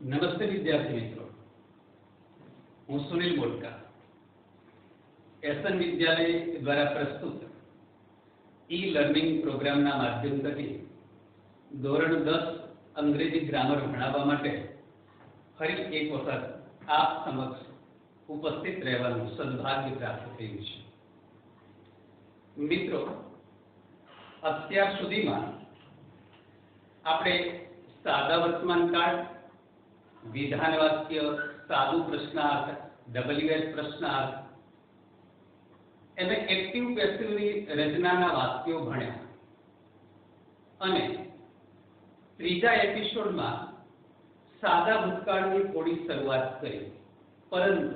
નમસ્તે વિદ્યાર્થી મિત્રો, હું સુનિલ બોટકા એસએન વિદ્યાલય દ્વારા પ્રસ્તુત ઈ લર્નિંગ પ્રોગ્રામના માધ્યમથી ધોરણ 10 અંગ્રેજી ગ્રામર ભણાવવા માટે ફરી એક વખત આપ સમક્ષ ઉપસ્થિત રહેવાનું સદભાગ્ય પ્રાપ્ત થયું છે. મિત્રો, અત્યાર સુધીમાં આપણે સાદા વર્તમાન કાળ, વિધાન વાક્ય, સાદું પ્રશ્નાર્થ, WH પ્રશ્નાર્થ અને એક્ટિવ પેસિવની રચનાના વાક્યો ભણ્યા અને ત્રીજા એપિસોડમાં સાદા ભૂતકાળની થોડી શરૂઆત કરી. પરંતુ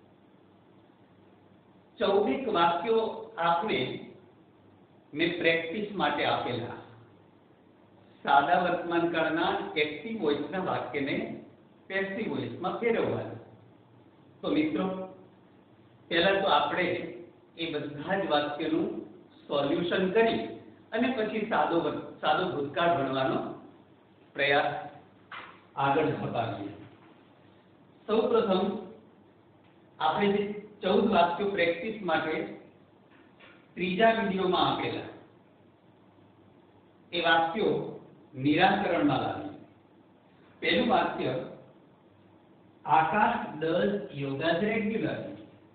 14 વાક્યો આપને મેં પ્રેક્ટિસ માટે આપેલા. સાદા વર્તમાન કાળના એક્ટિવ વોઇસના વાક્યને પેસિવ વોઇસમાં ફેરવવાનું. તો મિત્રો, પહેલા તો આપણે એ બધા જ વાક્યનું સોલ્યુશન કરી અને પછી સાદો ભૂતકાળ ભણવાનો પ્રયાસ આગળ ધપાવીએ. સૌપ્રથમ આપણે જે 14 વાક્યો પ્રેક્ટિસ માટે ત્રીજા વિડીયોમાં આપેલા એ વાક્યો નિરાકરણમાં લાવીએ. પહેલું વાક્ય, આકાશ does yoga regularly.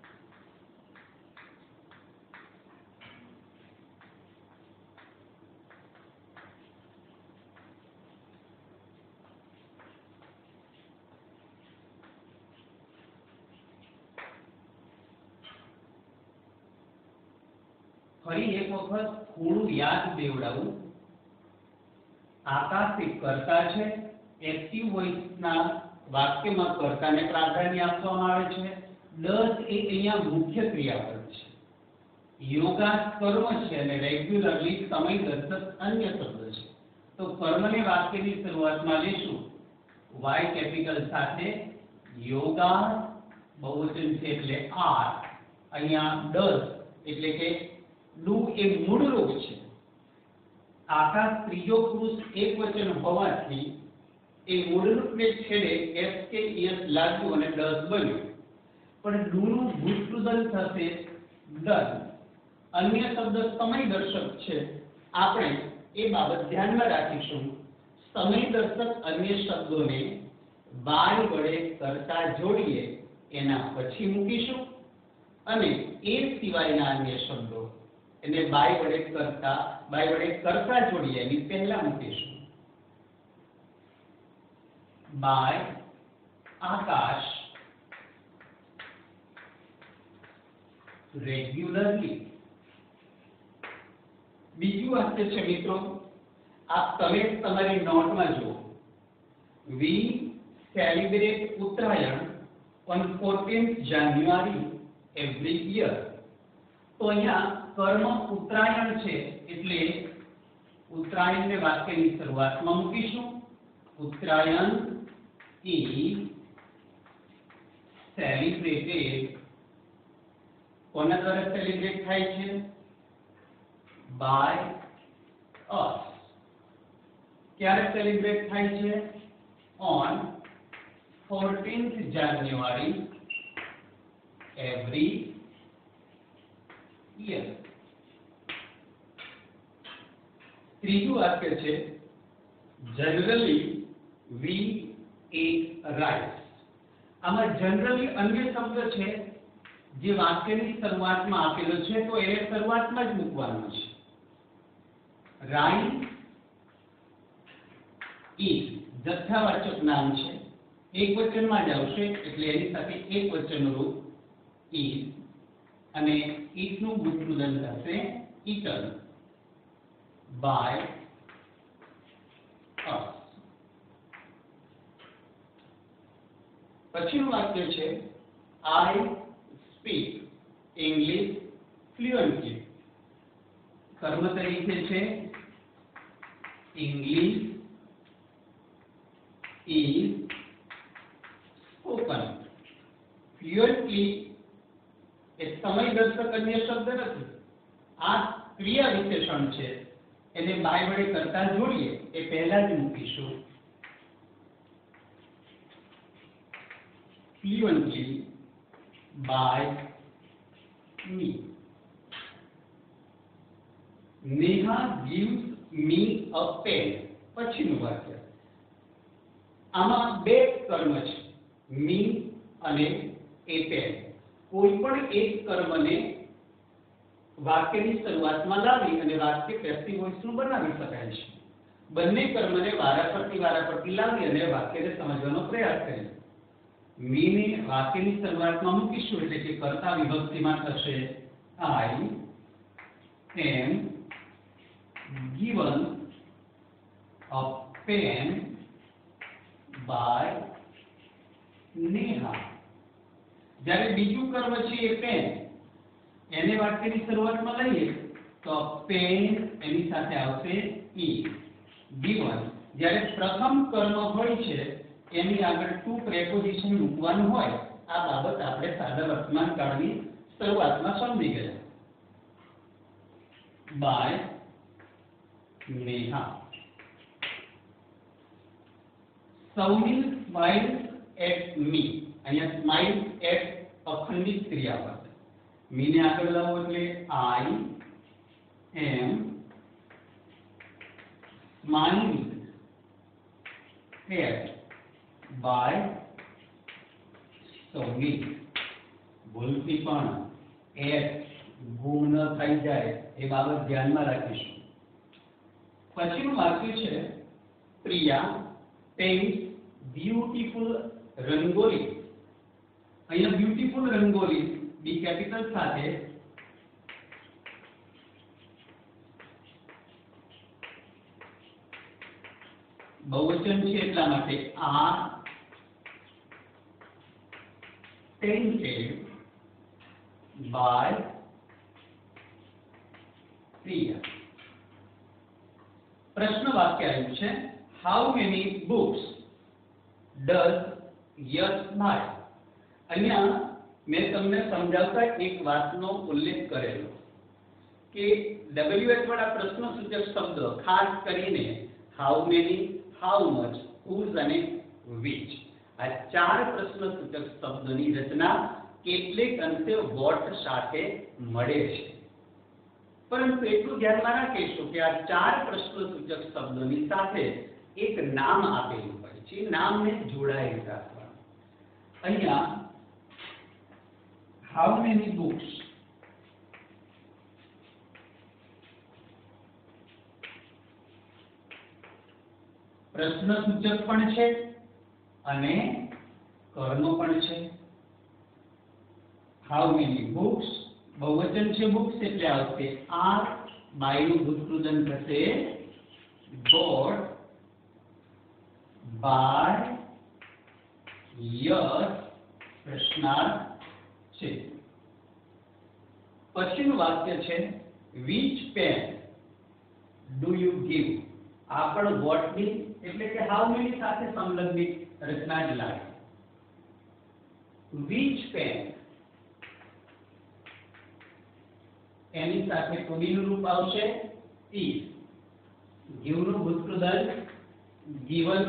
ફરી એક વખત થોડું યાદ દેવડાવું. આકાશ એક કર્તા છે. એક્ટિવ વોઇસના વાક્યમાં કર્તાને પ્રાધાન્ય આપવામાં આવે છે. ડઝ એ અહીંયા મુખ્ય ક્રિયાપદ છે. યોગા કર્મ છે અને રેગ્યુલરલી સમયદર્શક અન્ય શબ્દ છે. તો કર્મને વાક્યની શરૂઆતમાં લેશું Y કેપિટલ સાથે. યોગા બહુવચન છે એટલે આર. અહીંયા ડઝ એટલે કે ડુ એ મૂળ રૂપ છે. આકાશ ત્રીજો પુરુષ એકવચન હોવાથી એ મૂળ રૂપને છેડે એસ કે એસ લાગ્યું અને ડઝ બન્યું. પણ ડુ નું ભૂતપૂર્વ થશે ડન. અન્ય શબ્દ સમયદર્શક છે. આપણે એ બાબત ધ્યાનમાં રાખીશું. સમયદર્શક અન્ય શબ્દોને બાય વડે કરતા જોડીએ એના પછી મૂકીશું અને એ સિવાયના અન્ય શબ્દો એને બાય વડે કરતા જોડીએ એની પહેલા મૂકીશું. By Akash regularly. બીજું વાક્ય છે મિત્રો, તમે તમારી નોટમાં જુઓ. We celebrate Uttarayan on 14th January every year. તો અહીંયા કર્મ ઉત્તરાયણ છે એટલે ઉત્તરાયણને વાક્યની શરૂઆતમાં મૂકીશું. Uttarayan is celebrated. કોના દ્વારા સેલિબ્રેટ થાય છે? by us. ક્યારે સેલિબ્રેટ થાય છે? on 14th January every year. ત્રીજું વાક્ય છે, generally we eat rice. આમાં generally અન્ય શબ્દ છે જે વાક્યની શરૂઆતમાં આપેલો છે તો એને શરૂઆતમાં જ મૂકવાનો છે. રાઈસ is જથ્થાવાચક નામ છે. એકવચનમાં જ આવશે એટલે એની સાથે એકવચનનું રૂપ is અને eat નું ભૂતપૂર્વ થશે eaten by us. પછીનું વાક્ય છે, I speak English fluently. કર્મ તરીકે છે English is spoken. Fluently એ સમયદર્શક અન્ય શબ્દ નથી. આ ક્રિયા વિશેષણ છે. એને બાય વડે કરતા જોડીએ એ પહેલા જ મૂકીશું. fluently by me. Neha gives me a pen. પછીનું વાક્ય આમાં બે કર્મ છે, me અને a pen. કોઈ પણ એક કર્મને વાક્યની શરૂઆતમાં લાવી અને વાક્ય પેસિવ વોઇસનું બનાવી શકાય છે. બંને કર્મને વારાફરતી લાવી અને વાક્યને સમજવાનો પ્રયાસ કરીએ. મીને વાક્યની શરૂઆતમાં મૂકીશું એટલે કે કર્તા વિભક્તિમાં થશે I am given a pen by Neha. જ્યારે બીજું કર્મ છે એ પેન, એને વાક્યની શરૂઆતમાં લઈએ તો પેન એની સાથે આવશે ઈ. given જ્યારે પ્રથમ કર્મ હોય છે એની આગળ ટુ પ્રેપોઝિશન મૂકવાનું હોય, આ બાબત આપણે સાદા વર્તમાન કાળની શરૂઆતમાં સમજી ગયા. by Neha. Sounil smiles at me. અહીંયા smiles at અખંડિત ક્રિયાપદ. me ને આગળ લાવો એટલે I am smiling at by Sounil. ભૂલથી પણ at ગુમ ન થઈ જાય એ બાબત ધ્યાનમાં રાખીશું. પછીનું વાક્ય છે પ્રિયા પેઇન્ટ્સ બ્યુટીફુલ રંગોલી. અહીંયા બ્યુટીફુલ રંગોલી બી કેપિટલ સાથે બહુવચન છે એટલા માટે આ painted by Priya. પ્રશ્ન વાક્ય આવ્યું છે how many books does Yash buy? અહીંયા મેં તમને સમજાવતા એક વાતનો ઉલ્લેખ કરેલો કે WH વાળા પ્રશ્નસૂચક શબ્દ ખાસ કરીને how many, how much, whose અને which આ ચાર પ્રશ્નસૂચક શબ્દોની રચના કેટલેક અંશે what સાથે મળે છે. પરંતુ એટલું ધ્યાનમાં રાખીશું કે આ ચાર પ્રશ્નસૂચક શબ્દોની સાથે એક નામ આપેલું હોય છે, નામને જોડાયેલું રાખવાનું. અહીંયા how many books પ્રશ્નસૂચક પણ છે અને કર્મ પણ છે. how many books બહુવચન છે books એટલે આવશે are, by નું ભૂતકૃદન થશે bought by Yash પ્રશ્નાર્થ છે. પછીનું વાક્ય છે which pen do you give? આ પણ what ની એટલે કે how many સાથે સંલગ્નિત રચના જ લાગે. which pen એની સાથે ટુડી નું રૂપ આવશે is. give નું ભૂતકૃદન given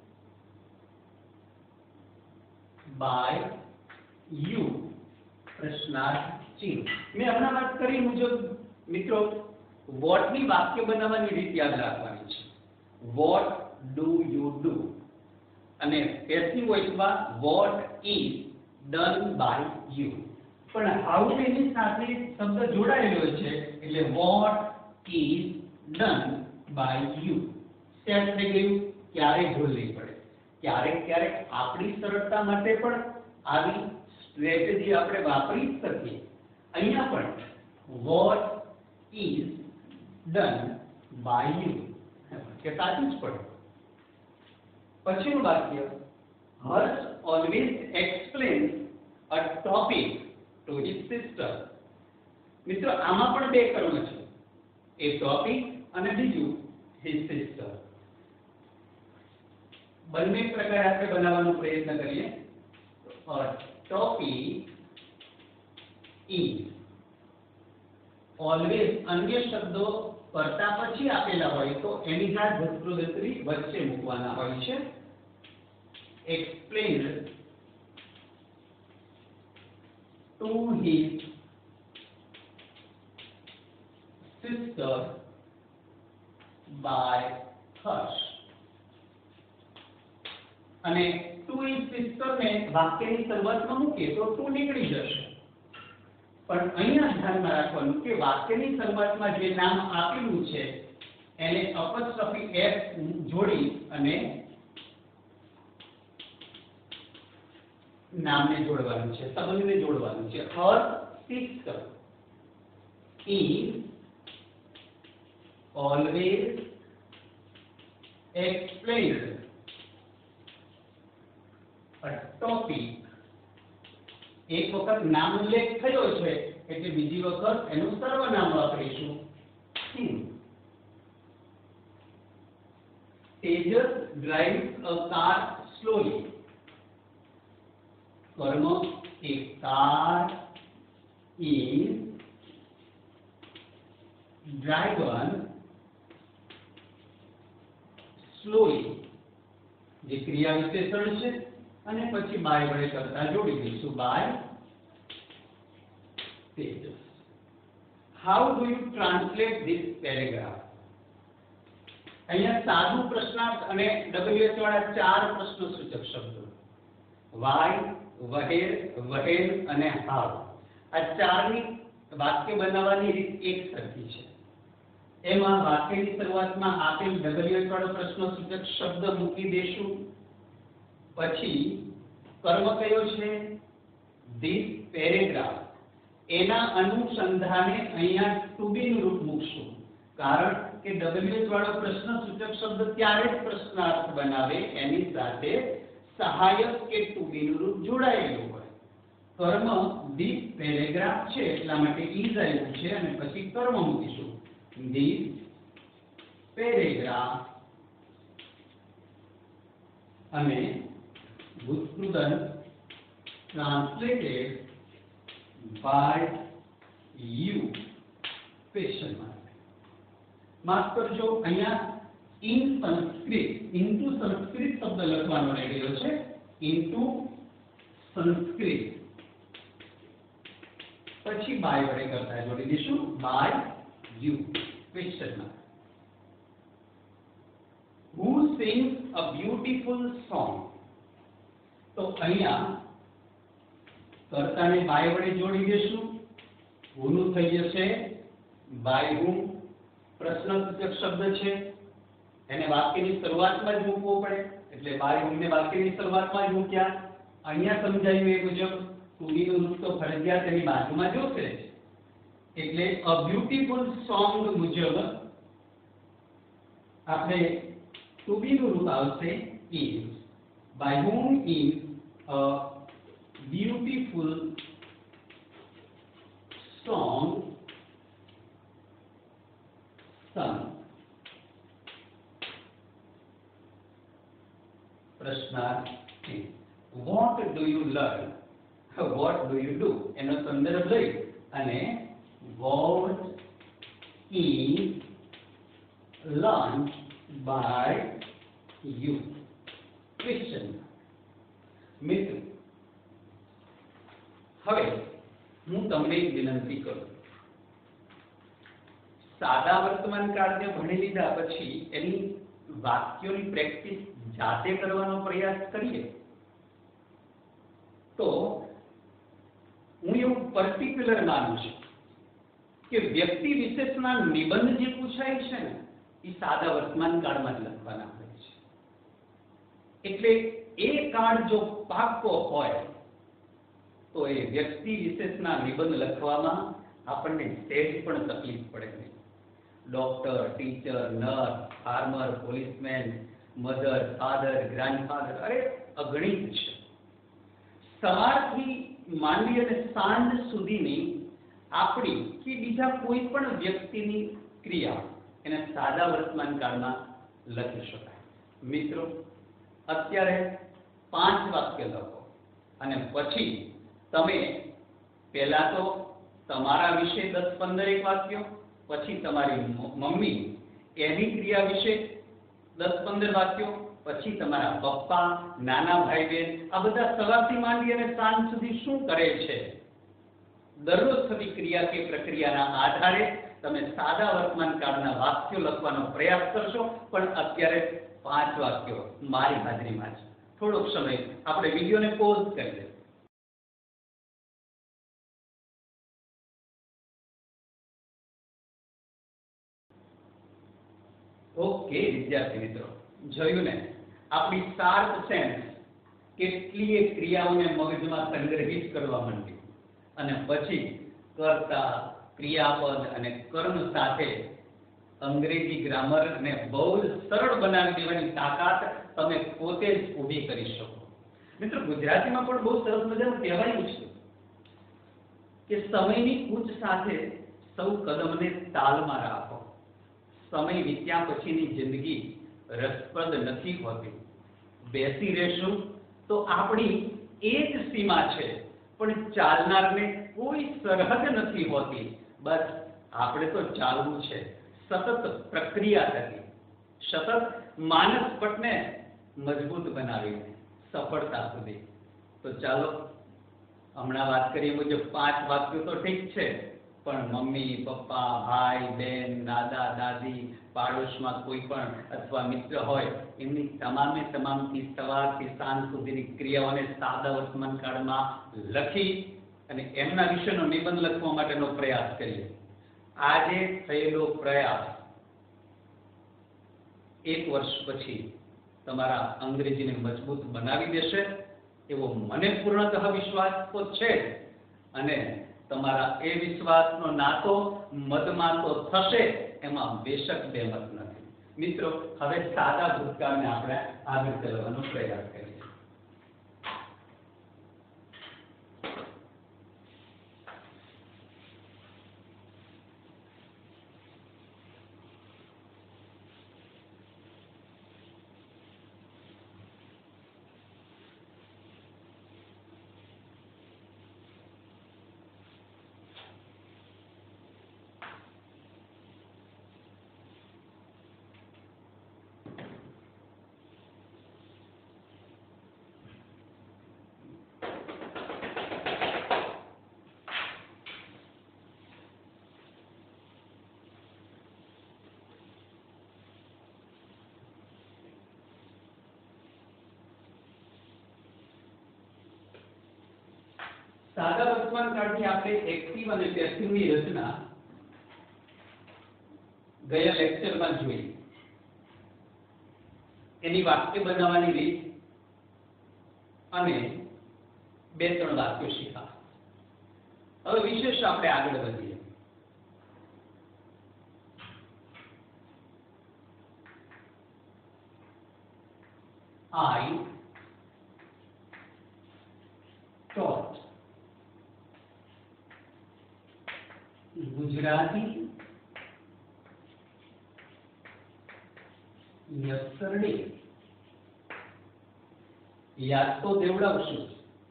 by you પ્રશ્નાર્થ ચિહ્ન. મેં હમણાં વાત કરી મુજબ મિત્રો what ની વાક્ય બનાવવાની રીત યાદ રાખવાની છે. what do you do અને પેસિવ વોઇસમાં what is done by you. પણ how many સાથે શબ્દ જોડાયેલો છે એટલે what is done by you. Set થઈ ગયું. ક્યારેય ભૂલ નહીં પડે. ક્યારેક આપણી સરળતા માટે પણ આવી સ્ટ્રેટેજી આપણે વાપરી શકીએ. અહીંયા પણ what is done by you કે સાચું જ પડે. પછીનું વાક્ય Harsh always explains a topic to his sister. મિત્રો આમાં પણ બે કર્મ છે, એ ટોપિક અને બીજું his sister. બંને પ્રકારે આપણે બનાવવાનો પ્રયત્ન કરીએ. topic is always અન્ય શબ્દો કરતા પછી આપેલા હોય તો એની જાત ભૂતકૃદંતરી વચ્ચે મૂકવાના હોય છે. explained to his sister by Harsh. અને ટુ his sister ને વાક્યની શરૂઆતમાં મૂકીએ તો ટુ નીકળી જશે, પણ અહીંયા ધ્યાનમાં રાખવાનું કે વાક્યની શરૂઆતમાં જે નામ આપેલું છે એને અપોસ્ટ્રોફી f જોડી અને નામને જોડવાનું છે, સંબંધને જોડવાનું છે. her sister is always explained a topic. એક વખત નામ ઉલ્લેખ થયો છે એટલે બીજી વખત એનું સર્વનામ વાપરીશું him. Tejas drives a car slowly. કર્મ a car is driven slowly. જે ક્રિયા વિશેષણ છે અને પછી બાય વડે કરતા જોડી દઈશું by Tejas. How do you translate this paragraph? અહીંયા સાદું પ્રશ્નાર્થ અને WH વાળા ચાર પ્રશ્નસૂચક શબ્દો why, where, when અને how. આ ચારની વાક્ય બનાવવાની રીત એક સરખી છે. એમાં વાક્યની શરૂઆતમાં આપેલ WH વાળો પ્રશ્નસૂચક શબ્દ મૂકી દેશું, પછી કર્મ કયો છે this paragraph, એના અનુસંધાને અહીંયા to be નું રૂપ મૂકશું, કારણ કે WH વાળો પ્રશ્નસૂચક શબ્દ ત્યારે જ પ્રશ્નાર્થ બનાવે એની સાથે સહાયક કે to be નું રૂપ જોડાયેલું હોય. કર્મ this paragraph છે એટલા માટે is આવ્યું છે અને પછી કર્મ મૂકીશું this paragraph અને ભૂતકૃદન translated by you question mark. માફ કરજો, અહીંયા in સંસ્કૃત into સંસ્કૃત શબ્દ લખવાનો રહી ગયો છે, into સંસ્કૃત પછી by વડે કરતા જોડી દઈશું by you question mark. Who sings a beautiful song? તો અહીંયા કર્તાને by વડે જોડી દઈશું, who નું થઈ જશે by whom. પ્રશ્નસૂચક શબ્દ છે એને વાક્યની શરૂઆતમાં જ મૂકવો પડે એટલે by whom ને વાક્યની શરૂઆતમાં જ મૂક્યા. અહીંયા સમજાયું એ મુજબ to be નું રૂપ તો ફરજિયાત એની બાજુમાં જોશે જ, એટલે a beautiful song મુજબ આપણે to be નું રૂપ આવશે is. by whom is a beautiful song sung. પ્રશ્નાર્થ what do you learn, what do you do એનો સંદર્ભ લઈ અને what is learned by you question. મિત્રો હવે હું તમને એક વિનંતી કરું, સાદા વર્તમાન કાળને ભણી લીધા પછી એની વાક્યોની પ્રેક્ટિસ જાતે કરવાનો પ્રયાસ કરીએ તો હું એવું પર્ટિક્યુલર માનું છું કે વ્યક્તિ વિશેષના નિબંધ જે પૂછાય છે ને એ સાદા વર્તમાન કાળમાં જ લખવાના હોય છે. એટલે એ કાળ જો પાકો હોય તો એ વ્યક્તિ વિશેષના નિબંધ લખવામાં આપણને સહેજ પણ તકલીફ પડે નહીં. Doctor, teacher, nurse, farmer, policeman, mother, father, grandfather, અરે અગણિત છે. સવારથી માંડી અને સાંજ સુધીની આપણી કે બીજા કોઈ પણ વ્યક્તિની ક્રિયા એને સાદા વર્તમાન કાળમાં લખી શકાય. મિત્રો અત્યારે 5 વાક્ય લખો અને પછી તમે પહેલા તો તમારા વિશે 10-15 વાક્યો, પછી તમારી મમ્મી એની ક્રિયા વિશે 10-15 વાક્યો, પછી તમારા પપ્પા, નાના ભાઈ બહેન, આ બધા સવારથી માંડી અને સાંજ સુધી શું કરે છે દરરોજ થતી ક્રિયા કે પ્રક્રિયાના આધારે તમે સાદા વર્તમાન કાળના વાક્યો લખવાનો પ્રયાસ કરશો, પણ અત્યારે 5 વાક્યો મારી હાજરીમાં છે. થોડોક સમય આપણે વિડીયોને પોઝ કરી દઈએ. ઓકે વિદ્યાર્થી મિત્રો, જોયું ને આપણી શાર્પ સેન્સ કેટલીય ક્રિયાઓને મગજમાં સંગ્રહિત કરવા માંડી અને પછી કર્તા, ક્રિયાપદ અને કર્મ સાથે અંગ્રેજી ગ્રામર ને બહુ જ સરળ બનાવી દેવાની તાકાત તમે પોતે જ ઊભી કરી શકો. મિત્રો, ગુજરાતીમાં પણ બહુ સરસ મજાનું કહેવાયું છે કે સમયની કૂચ સાથે સૌ કદમને તાલમાં રાખો. સમય વીત્યા પછીની જિંદગી રસપ્રદ નથી હોતી. બેસી રહેશું તો આપણી એ જ સીમા છે, પણ ચાલનારને કોઈ સરહદ નથી હોતી. બસ આપણે તો ચાલવું છે સતત પ્રક્રિયા થકી, સતત માનસ પટને મજબૂત બનાવીને સફળતા સુધી. તો ચાલો, હમણાં વાત કરીએ મુજબ 5 વાક્યો તો ઠીક છે, પણ મમ્મી, પપ્પા, ભાઈ, બહેન, દાદા, દાદી, પાડોશમાં કોઈ પણ અથવા મિત્ર હોય, એમની તમામે તમામથી સવારથી સાંજ સુધીની ક્રિયાઓને સાદા વર્તમાન કાળમાં લખી અને એમના વિશેનો નિબંધ લખવા માટેનો પ્રયાસ કરીએ. આજે થયેલો પ્રયાસ 1 વર્ષ પછી તમારા અંગ્રેજીને મજબૂત બનાવી દેશે એવો મને પૂર્ણતઃ વિશ્વાસ તો છે જ. અને તમારા એ વિશ્વાસનો નાતો મદમાં તો થશે, એમાં બેશક બેમત નથી. મિત્રો, હવે સાદા ભૂતકાળને આપણે આગળ ચલાવવાનો પ્રયાસ કરીએ. સાદા વર્તમાન કાળની આપણે એક્ટિવ અને પેસિવની રચના ગયા લેક્ચરમાં જોઈ. એની વાક્ય બનાવવાની રીત અને 2-3 વાક્યો શીખ્યા. હવે વિશેષ આપણે આગળ વધીએ. I taught Gujarati yesterday. યાદ તો દેવડાવશું.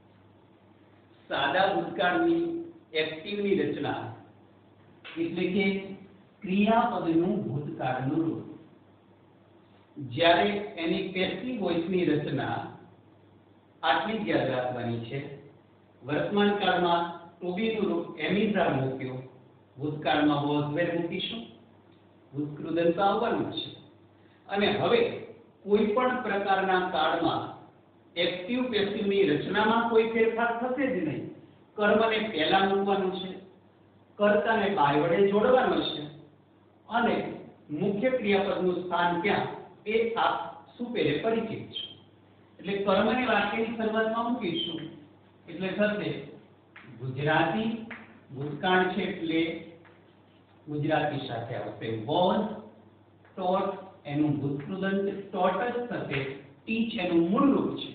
સાદા ભૂતકાળની એક્ટિવની રચના એટલે કે ક્રિયાપદનું ભૂતકાળનું રૂપ. જ્યારે એની પેસિવ વોઇસની રચના આટલી જ યાદ રાખવાની છે. વર્તમાન કાળમાં ટુ બી નું રૂપ એમિઝાર મૂક્યું, ભૂતકાળમાં વોઝ વેર મૂકીશું, ભૂતકૃદંત આવવાનું છે. અને હવે કોઈ પણ પ્રકારના કાળમાં એક્ટિવ પેસિવની રચનામાં કોઈ ફેરફાર થશે જ નહીં. કર્મને પહેલા મૂકવાનું છે, કર્તાને બાય વડે જોડવાનો છે અને મુખ્ય ક્રિયાપદનું સ્થાન ક્યાં એ આપ સુપેરે પરિચિત છે. એટલે કર્મને વાક્યની શરૂઆતમાં મૂકીશું એટલે થશે ગુજરાતી. ભૂતકાળ છે એટલે ગુજરાતી સાથે આવશે વોઝ. ટોટ એનું ભૂતકૃદંત ટોટ જ થશે. ટીચ એનું મૂળ રૂપ છે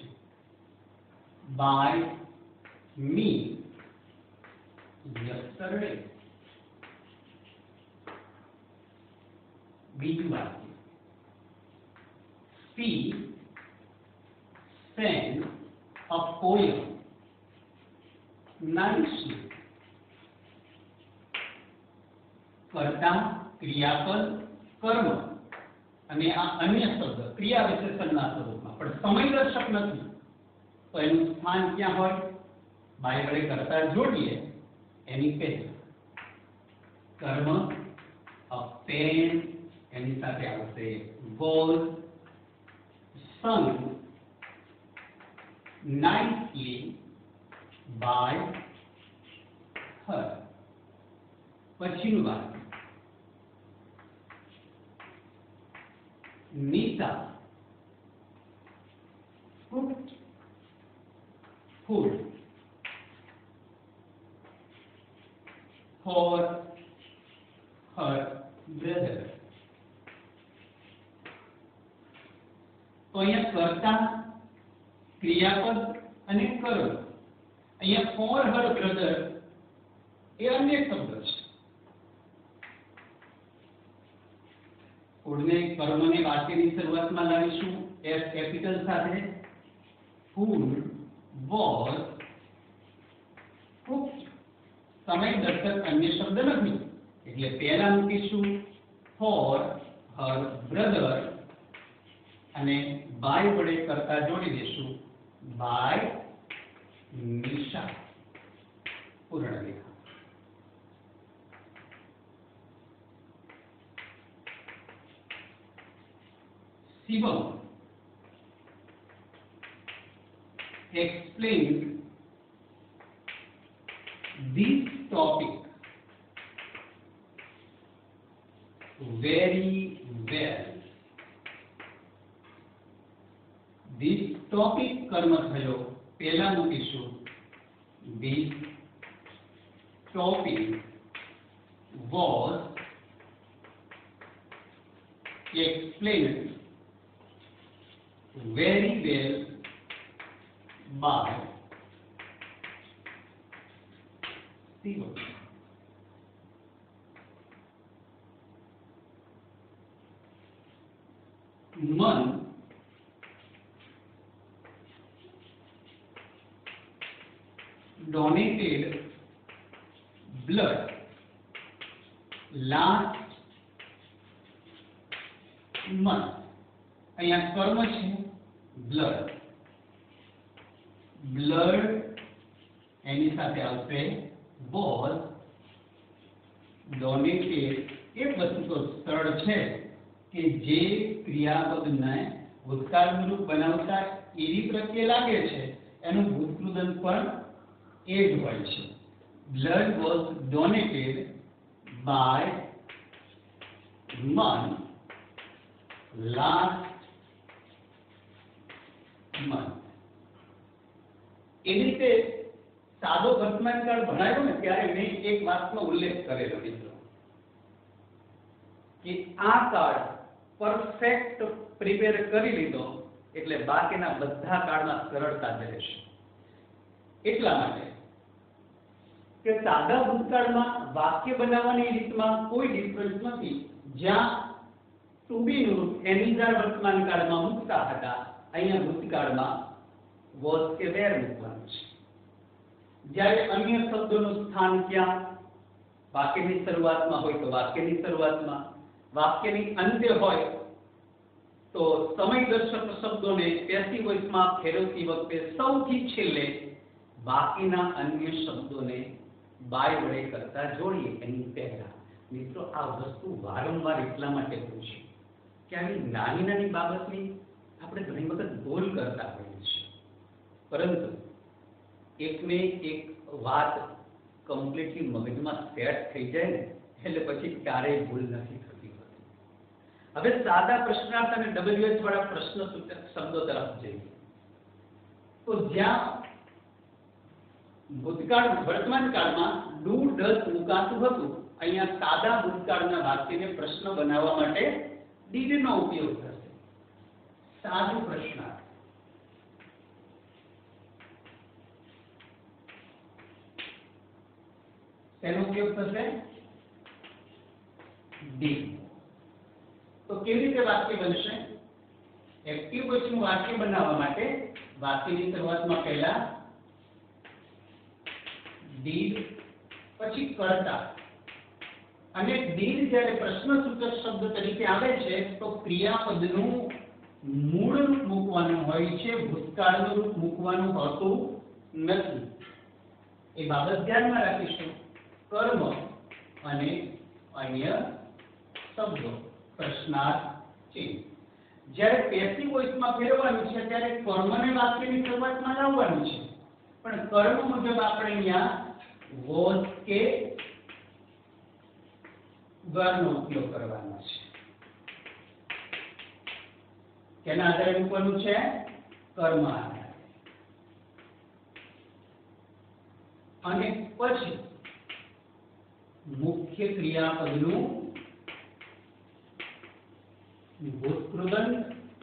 બાય મી yesterday. બીજું વાક્ય she sang a poem nicely. કર્તા, ક્રિયાપદ, કર્મ અને આ અન્ય શબ્દ ક્રિયા વિશેષણના સ્વરૂપમાં પણ સમયદર્શક નથી, તો એનું સ્થાન ક્યાં હોય? બાય વડે કર્તા જોડીએ એની પહેલા કર્મ a pen એની સાથે આવશે was sung nicely by her. પછીનું વાક્ય Nita cooked food for her brother. તો અહીંયા કર્તા ક્રિયાપદ અને કર્મ અહીંયા for her brother એ અન્ય શબ્દ છે. ફૂડને કર્મને વાક્યની શરૂઆતમાં લાવીશું એફ કેપિટલ સાથે. Food was cooked. સમય દર્શક અન્ય શબ્દ નથી એટલે પહેલા મૂકીશું ફોર હર બ્રધર અને બાય વડે કરતા જોડી દેશું બાય નિશા. પૂર્ણ વિરામ. Shivam explained this topic very well. This topic કર્મ થયો પહેલા મૂકીશું this topic was explained very well by Shivam. Man donated blood last month. અહીંયા કર્મ છે blood. blood એની સાથે આવશે was donated. એક વસ્તુ તો સરળ છે કે જે ક્રિયાપદને ભૂતકાળનું રૂપ બનાવતા એવી પ્રત્યે લાગે છે એનું ભૂતકૃદન પણ એ જ હોય છે. blood was donated by man last month. એવી રીતે સાદો વર્તમાન કાળ ભણાયો ને ત્યારે મેં એક વાતનો ઉલ્લેખ કરેલો મિત્રો કે આ કાળ પરફેક્ટ પ્રિપેર કરી લીધો એટલે બાકીના બધા કાળમાં સરળતા જ રહેશે. એટલા માટે કે સાદા ભૂતકાળમાં વાક્ય બનાવવાની રીતમાં કોઈ ડિફરન્સ નથી. જ્યાં ટુ બી નું રૂપ એનિઝાર વર્તમાન કાળમાં મૂકતા હતા અહીંયા ભૂતકાળમાં વોઝ કે વેર મૂકવાનું છે. જ્યારે અન્ય શબ્દોનું સ્થાન ક્યાં વાક્યની શરૂઆતમાં હોય તો વાક્યની શરૂઆતમાં, વાક્યની અંતે હોય તો સમયદર્શક શબ્દોને પેસિવ વોઇસમાં ફેરવતી વખતે સૌથી છેલ્લે બાકીના અન્ય શબ્દોને બાય વડે કરતા જોડીએ એની પહેલા. મિત્રો આ વસ્તુ વારંવાર એટલા માટે પૂછે કે આવી નાની નાની બાબતની આપણે ઘણી વખત ભૂલ કરતા હોઈએ છીએ, પરંતુ એકને એક વાત કમ્પ્લીટલી મગજમાં સેટ થઈ જાય ને એટલે પછી ક્યારેય ભૂલ નથી થતી હોતી. હવે સાદા પ્રશ્નાર્થ અને WH વાળા પ્રશ્ન સૂચક શબ્દો તરફ જઈએ તો જ્યાં ભૂતકાળ વર્તમાન કાળમાં ડુ ડઝ મુકાતું હતું અહીંયા સાદા ભૂતકાળના વાક્યને પ્રશ્ન બનાવવા માટે ડીડ નો ઉપયોગ થશે. સાદું પ્રશ્નાર્થ તેનો ઉપયોગ થશે ડીડ. તો કેવી રીતે વાક્ય બનશે? એક્ટિવ વોઇસનું વાક્ય બનાવવા માટે વાક્યની શરૂઆતમાં પહેલા ડીડ પછી કર્તા અને ડીડ જ્યારે પ્રશ્નસૂચક શબ્દ તરીકે આવે છે તો ક્રિયાપદનું મૂળ રૂપ મૂકવાનું હોય છે, ભૂતકાળનું રૂપ મૂકવાનું હોતું નથી. એ બાબત ધ્યાનમાં રાખીશું. કર્મ અને અન્ય શબ્દો પ્રશ્નાર્થ ચિહ્ન। જ્યારે પેસિવ વોઇસમાં ફેરવવાનું છે ત્યારે કર્મને વાક્યની શરૂઆતમાં લાવવાનું છે, પણ કર્મ મુજબ આપણે અહીંયા વોઝ કે વરનો ઉપયોગ કરવાનો છે। કેના આધારે મૂકવાનું છે? કર્મ આધારે। અને પછી મુખ્ય ક્રિયાપદનું ભૂતકૃદંત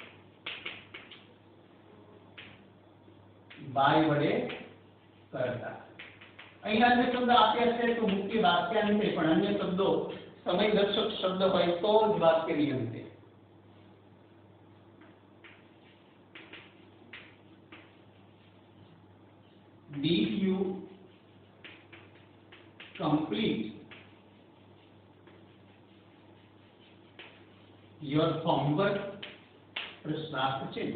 બાય વડે કરતા। અહીંયા અન્ય શબ્દ આપ્યા છે તો મુખ્ય વાક્યાંતે, પણ અન્ય શબ્દો સમયદર્શક શબ્દ હોય તો જ વાક્યની અંતે। Did you complete your homework? પ્રશ્નાર્થ ચિહ્ન।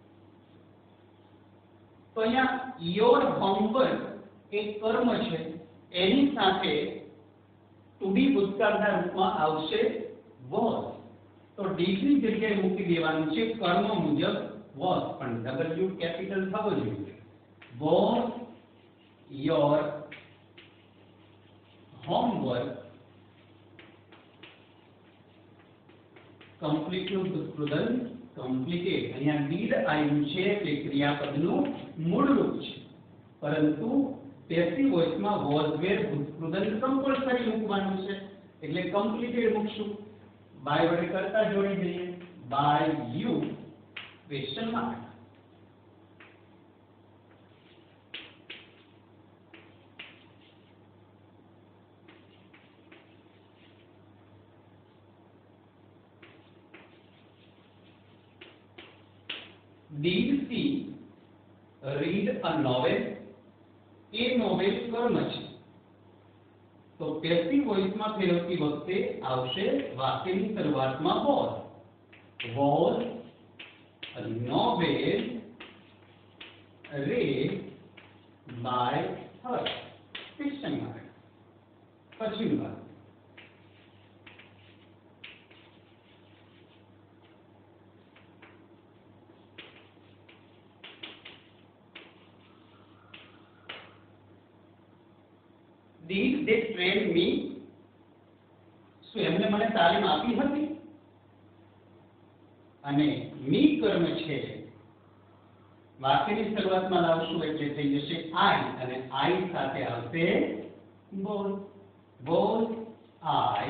તો અહીંયા યોર હોમવર્ક એક કર્મ છે, એની સાથે ટુ બી ભૂતકાળના રૂપમાં આવશે વોઝ। તો ડીડ ની જગ્યાએ મૂકી દેવાનું છે કર્મ મુજબ વોઝ, પણ ડબલ્યુ કેપિટલ થવો જોઈએ। વોઝ યોર હોમવર્ક કમ્પ્લીટ નું ભૂતકૃદંત કમ્પ્લીટેડ। અહીંયા ડીડ આવ્યું છે એટલે ક્રિયાપદનું મૂળ રૂપ છે, પરંતુ પેસિવ વોઇસમાં વોઝ વેર ભૂતકૃદંત કમ્પલ્સરી મૂકવાનું છે, એટલે કમ્પ્લીટેડ મૂકશું। બાય વડે કરતા જોડી દઈએ, by you question mark. Did she read a novel? A novel કર્મ છે, તો પેસિવ વોઇસમાં ફેરવતી વખતે આવશે વાક્યની શરૂઆતમાં was a novel read by her question mark। પછીનું વાક્ય Did they train me? શું એમને મને તાલીમ આપી હતી? અને મી કર્મ છે, વાક્યની શરૂઆતમાં લાવશું એટલે થઈ જશે I, અને I સાથે આવશે was I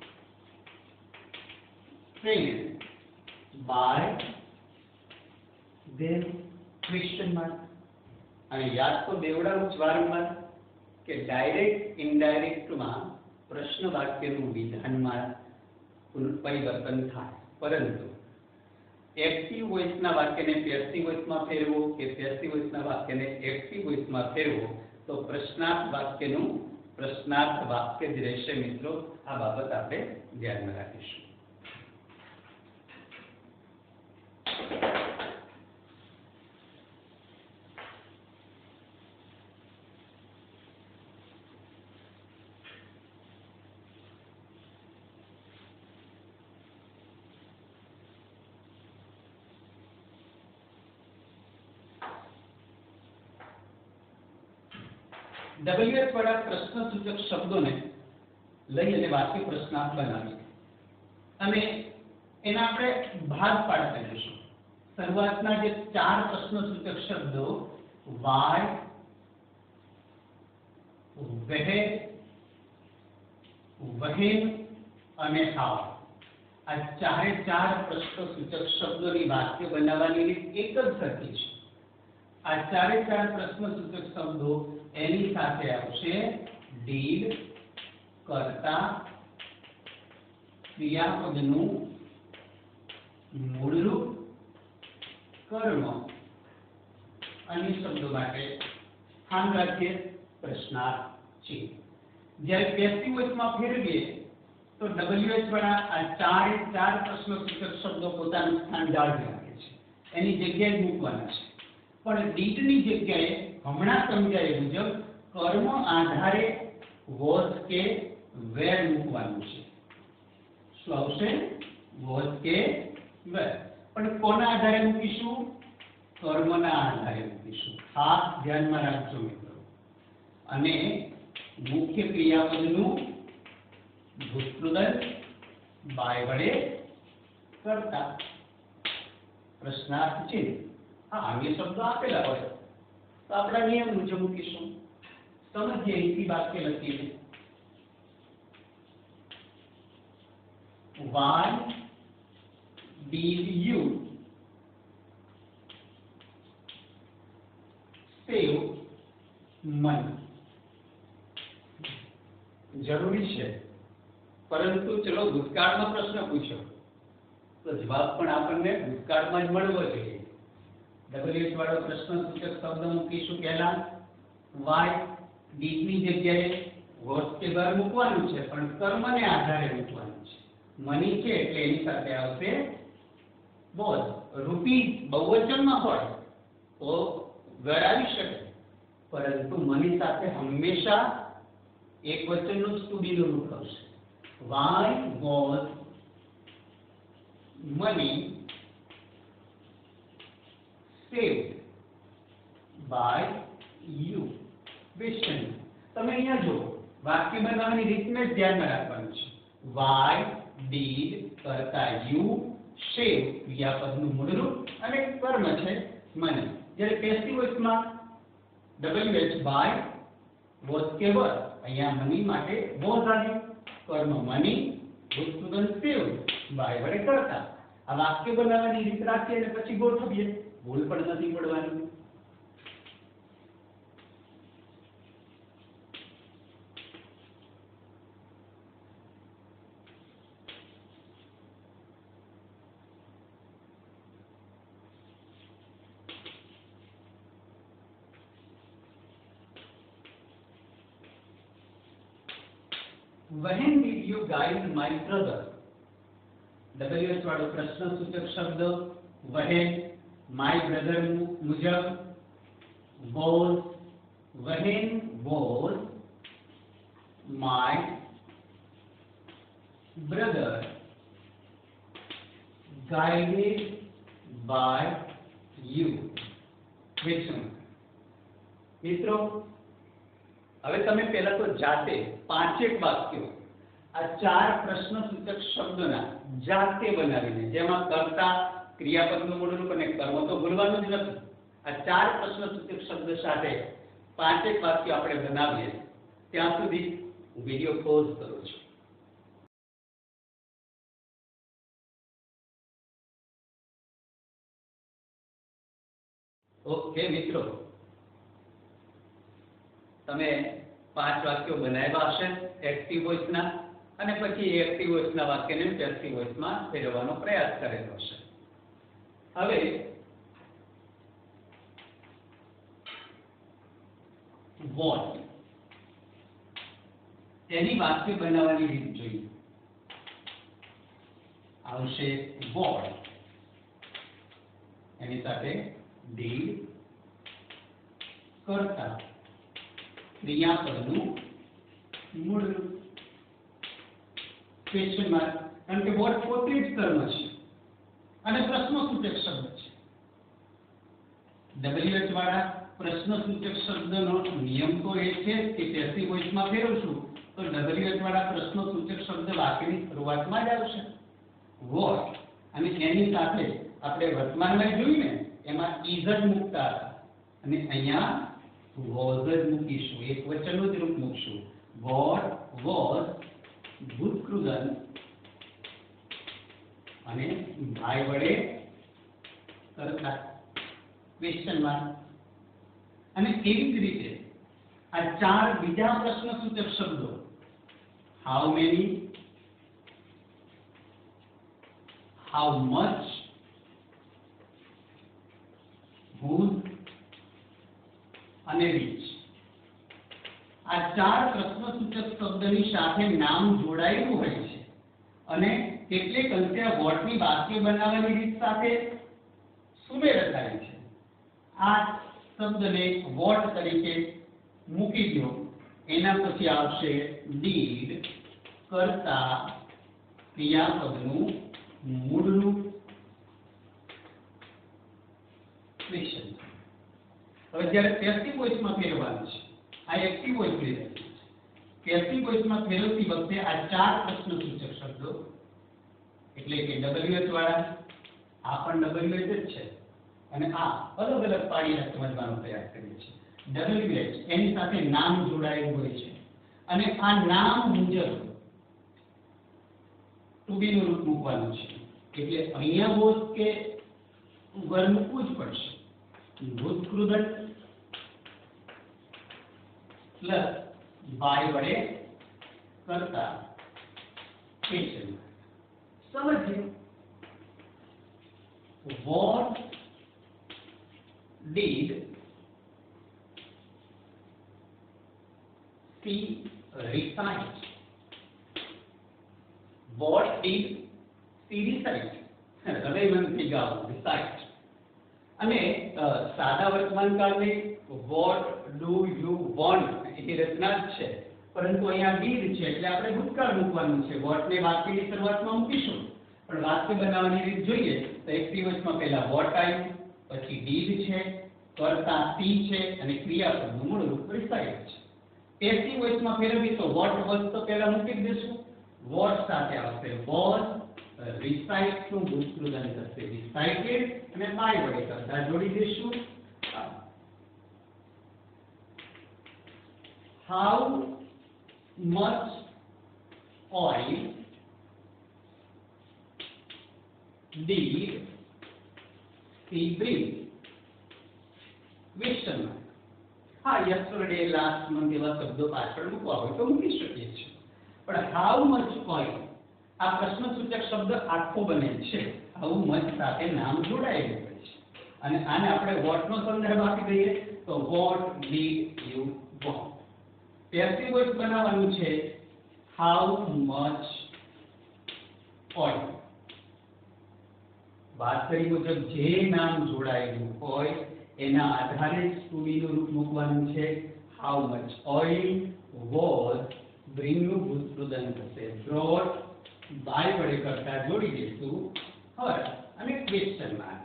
trained by them? question mark। અને યાદ તો દેવડાવું જ વારંવાર કે ડાયરેક્ટ ઇનડાયરેક્ટમાં પ્રશ્ન વાક્યનું વિધાનમાં પરિવર્તન થાય, પરંતુ એક્ટિવ વોઇસના વાક્યને પેસિવ વોઇસમાં ફેરવો કે પેસિવ વોઇસના વાક્યને એક્ટિવ વોઇસમાં ફેરવો તો પ્રશ્નાર્થ વાક્યનું પ્રશ્નાર્થ વાક્ય જ રહેશે। મિત્રો, આ બાબત આપણે ધ્યાનમાં રાખીશું। WH વાળા પ્રશ્નસૂચક શબ્દોને લઈ અને વાક્ય પ્રશ્નાર્થ બનાવીએ અને એના આપણે ભાગ પાડતા જઈશું। શરૂઆતના જે 4 પ્રશ્નસૂચક શબ્દો why, where, when અને how, આ ચારે 4 પ્રશ્નસૂચક શબ્દોની વાક્ય બનાવવાની રીત એક જ સરખી છે। આ ચારે 4 પ્રશ્નસૂચક શબ્દો એની સાથે આવશે did, કર્તા, ક્રિયાપદનું મૂળ રૂપ, કર્મ, અન્ય શબ્દો માટે સ્થાન રાખીએ પ્રશ્નાર્થ ચિહ્ન। જ્યારે પેસિવ વોઇસમાં ફેરવીએ તો WH વાળા આ ચારે 4 પ્રશ્નસૂચક શબ્દો પોતાનું સ્થાન જાળવી રાખે છે, એની જગ્યાએ મૂકવાના છે, પણ did ની જગ્યાએ હમણાં સમજાય મુજબ કર્મ આધારે વોઝ કે વેર મૂકવાનું છે. શું આવશે? વોઝ કે વેર. પણ કોના આધારે મૂકીશું? કર્મના આધારે મૂકીશું. ખાસ ધ્યાનમાં રાખજો મિત્રો. અને મુખ્ય ક્રિયાપદનું ભૂતકૃદંત બાય વડે કરતા પ્રશ્નાર્થ ચિહ્ન. હા, અન્ય શબ્દો આપેલા હોય તો આપણા નિયમ મુજબ મૂકીશું. સમજીએ અહીંથી વાક્ય લખીએ. Why did you save money? જરૂરી છે, પરંતુ ચલો ભૂતકાળમાં પ્રશ્ન પૂછો તો જવાબ પણ આપણને ભૂતકાળમાં જ મળવો જોઈએ. WH વાળો પ્રશ્ન સૂચક શબ્દ મૂકીશું. પહેલા વાય ડીડ ની જગ્યાએ વોઝ કે વર મૂકવાનું છે, પણ કર્મને આધારે મૂકવાનું છે. મની છે એટલે એની સાથે આવશે વોઝ. રૂપીઝ બહુવચનમાં હોય તો વર આવી શકે, પરંતુ મની સાથે હંમેશા એક વચનનું જ ટુ બી નું રૂપ આવશે. Why was money saved by you? Question. તમે અહીંયા જો વાક્ય બનાવવાની રીતને જ ધ્યાનમાં રાખવાનું છે. વાય ડીડ કરતા યુ, સેવ ક્રિયાપદનું મૂળ રૂપ અને કર્મ છે મની. જ્યારે passive voice WH by was કે વર, અહીંયા મની માટે વોઝ આવ્યું, કર્મ મની, ભૂતકૃદંત સેવ બાય વડે કરતા. આ વાક્ય બનાવવાની રીત રાખીએ અને પછી ગોઠવીએ, ભૂલ પણ નથી પડવાની. When did you guide my brother? WH વાળો પ્રશ્ન સૂચક શબ્દ when, my brother મુજબ was, when was my brother guided by you? question. મિત્રો હવે તમે પહેલા તો જાતે પાંચેક વાક્યો આ ચાર પ્રશ્ન સૂચક શબ્દોના જાતે બનાવીને, જેમાં કર્તા, ક્રિયાપદનું મૂળ રૂપ અને કર્મ તો ભૂલવાનું જ નથી, આ ચાર પ્રશ્ન સૂચક શબ્દ સાથે પાંચેક વાક્યો આપણે બનાવીએ. ત્યાં સુધી હું વિડિયો પોઝ કરું છું. ઓકે મિત્રો, તમે 5 વાક્યો બનાવ્યા હશે એક્ટિવ વોઇસના, અને પછી એક્ટિવ વોઇસના વાક્યને પેસિવ વોઇસમાં ફેરવવાનો પ્રયાસ કરેલો હશે. હવે વોટ તેની વાક્ય બનાવવાની રીત જોઈએ. આવશે વોટ, એની સાથે ડીડ કરતા ક્રિયાપદનું મૂળ રૂપ, ક્વેશ્ચન માર્ક, કારણ કે વોટ પોતે જ કર્મ છે અને પ્રશ્નસૂચક શબ્દ છે. WH વાળા પ્રશ્નસૂચક શબ્દનો નિયમ તો એ છે કે પેસિવ વોઇસમાં ફેરવશું તો WH વાળા પ્રશ્નસૂચક શબ્દ વાક્યની શરૂઆતમાં જ આવશે. વોટ અને એની સાથે આપણે વર્તમાનમાં જોયું ને એમાં ઇઝ જ મૂકતા હતા, અને અહીંયા વોઝ જ મૂકીશું, એક વચનનું જ રૂપ મૂકશું. વોટ વોઝ ભૂતકૃદંત અને ભાઈ વડે કરતા ક્વેશ્ચન માર્ક. અને એવી જ રીતે આ ચાર બીજા પ્રશ્નસૂચક શબ્દો how many, how much, whose અને which, આ ચાર પ્રશ્નસૂચક શબ્દની સાથે નામ જોડાયેલું હોય છે અને કેટલીક અંશે વોટની વાક્ય બનાવવાની રીત સાથે સુમેળ થાય છે. આ શબ્દને વોટ તરીકે મૂકી દો, એના પછી આવશે did કરતા ક્રિયાપદનું મૂળ રૂપ ક્વેશ્ચન. હવે જ્યારે પેસિવ વોઇસમાં ફેરવવાનું છે, આ એક્ટિવ વોઇસ લીધે છે. પેસિવ વોઇસમાં ફેરવતી વખતે આ ચાર પ્રશ્નસૂચક શબ્દો એટલે કે WH વાળા, આ પણ WH જ છે અને આ અલગ અલગ પાડીને સમજવાનો પ્રયાસ કરીએ છીએ. WH એની સાથે નામ જોડાયેલું હોય છે અને આ નામ મુજબ ટુ બી નું રૂપ મૂકવાનું છે. એટલે અહીંયા બોસ કે વર મૂકવું જ પડશે. ભૂતકૃદંત પ્લસ બાય વડે કરતા ક્વેશ્ચન. સમજીએ. What did she recite? What did she recite? હૃદયમનથી ગાઓ, recite. અને સાદા વર્તમાનકાળની what do you want એ રચના જ છે, પરંતુ અહીંયા did છે એટલે આપણે ભૂતકાળ મૂકવાનું છે. what ને વાક્યની શરૂઆતમાં મૂકીશું, પણ વાક્ય બનાવવાની રીત જોઈએ તો એક્ટિવ વોઇસમાં પહેલા what આવ્યું, પછી did છે, કરતા she છે અને ક્રિયાપદનું મૂળ રૂપ recite છે. પેસિવ વોઇસમાં ફેરવી તો what was તો પહેલા મૂકી દઈશું, what સાથે આવશે was, recite નું ભૂતકૃદંત થશે recited અને by વડે કરતા જોડી દઈશું. How much oil did she bring? Question mark. હા, yesterday, last month એવા શબ્દો પાછળ મૂકવા હોય તો મૂકી શકીએ છીએ, પણ how much oil આ પ્રશ્નસૂચક શબ્દ આખો બને છે. how much સાથે નામ જોડાયેલું હોય છે અને આને આપણે what નો સંદર્ભ આપી દઈએ તો what did you want. Passive voice બનાવવાનું છે how much oil. વાત કરી મુજબ જે નામ જોડાયેલું હોય એના આધારે ટુ બી નું રૂપ મૂકવાનું છે. how much oil was bring નું ભૂતકૃદંત થશે brought, by વડે કરતા જોડી દઈશું her અને question mark.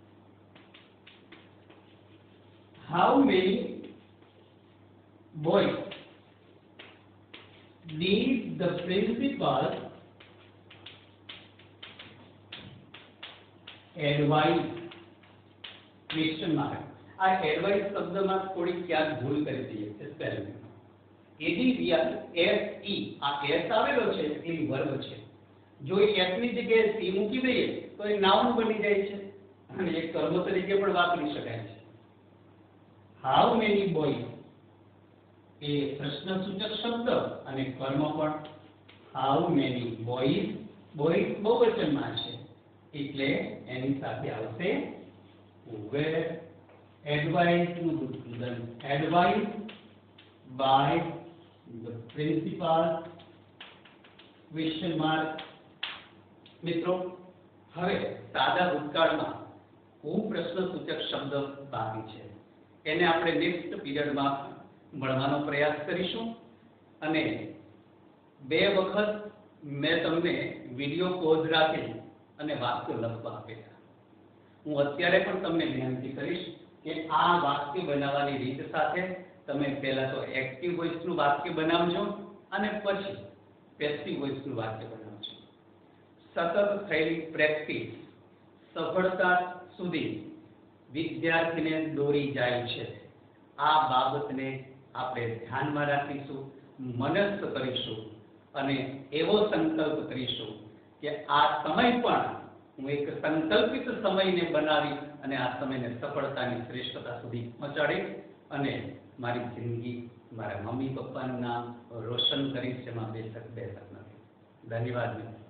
how many boys did the principal advise? Question mark. આ advice શબ્દમાં થોડી ક્યાંક ભૂલ કરી દઈએ છે સ્પેલિંગ. ADVR SE આ S આવેલો છે એ વર્બ છે. જો એ S ની જગ્યાએ C મૂકી દઈએ તો એ નાઉન બની જાય છે અને એ કર્મ તરીકે પણ વાપરી શકાય છે. how many boys એ પ્રશ્નસૂચક શબ્દ અને કર્મ પણ. how many boys, boys બહુવચનમાં છે એટલે એની સાથે આવશે were. advice નું ભૂતકૃદંત advice by the principal question mark. મિત્રો, હવે સાદા ભૂતકાળમાં હું પ્રશ્નસૂચક શબ્દ બાકી છે એને આપણે નેક્સ્ટ પીરિયડમાં મળવાનો પ્રયાસ કરીશું અને બે વખત મેં તમને વિડિયો પોઝ રાખી અને વાક્ય લખવા આપ્યા. હું અત્યારે પણ તમને વિનંતી કરીશ કે આ વાક્ય બનાવવાની રીત સાથે તમે પહેલા તો એક્ટિવ વોઇસનું વાક્ય બનાવજો અને પછી પેસિવ વોઇસનું વાક્ય બનાવજો. સતત થયેલી પ્રેક્ટિસ સફળતા સુધી વિદ્યાર્થીને દોરી જાય છે. આ બાબતને આપણે ધ્યાનમાં રાખીશું, મનસ્થ કરીશું અને એવો સંકલ્પ કરીશું કે આ સમય પણ હું એક સંકલ્પિત સમયને બનાવી અને આ સમયને સફળતાની શ્રેષ્ઠતા સુધી પહોંચાડીશ અને મારી જિંદગી મારા મમ્મી પપ્પાનું નામ રોશન કરીશ. એમાં બે શક નથી. ધન્યવાદ.